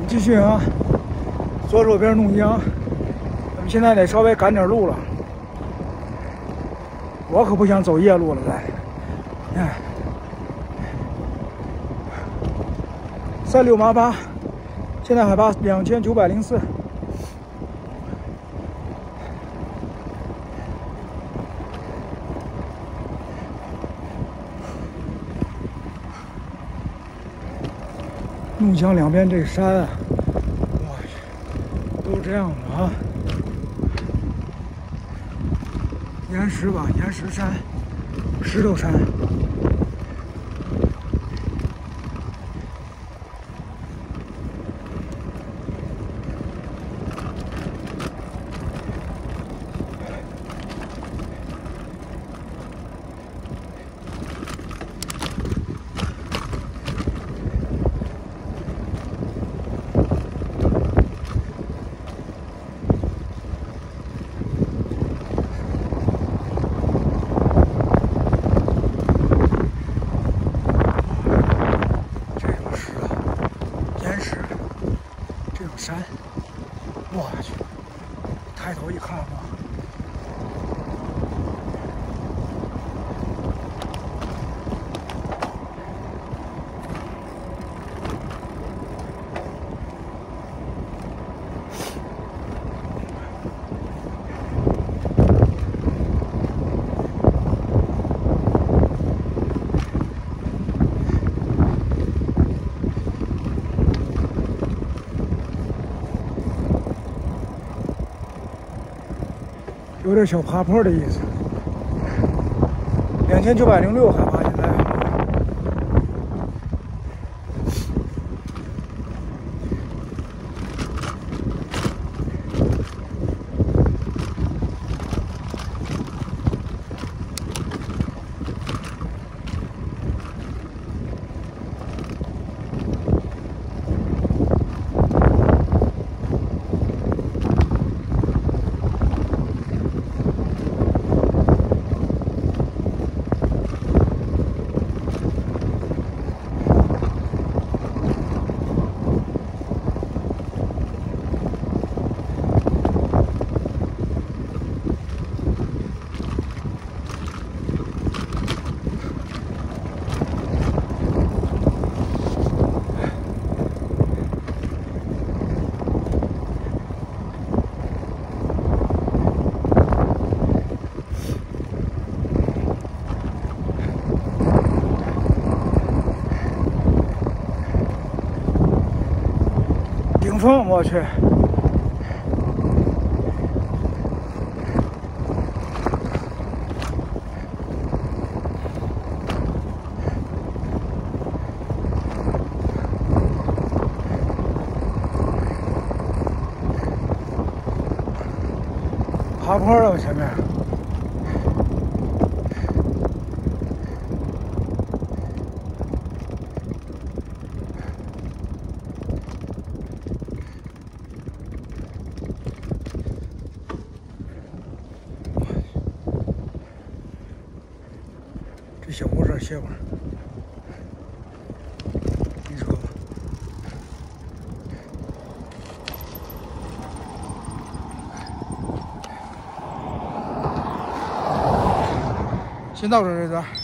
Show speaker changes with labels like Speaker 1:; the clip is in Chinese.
Speaker 1: 继续啊，左手边弄秧。咱们现在得稍微赶点路了，我可不想走夜路了，再。哎，3688，现在海拔2904。怒江两边这山啊，我去，都这样的啊。岩石吧，岩石山，石头山。山，我去！抬头一看吧，有点小爬坡的意思。2906海拔现在。顶峰，我去！爬坡了，前面。这小屋这歇会儿，停车吧。先到这儿。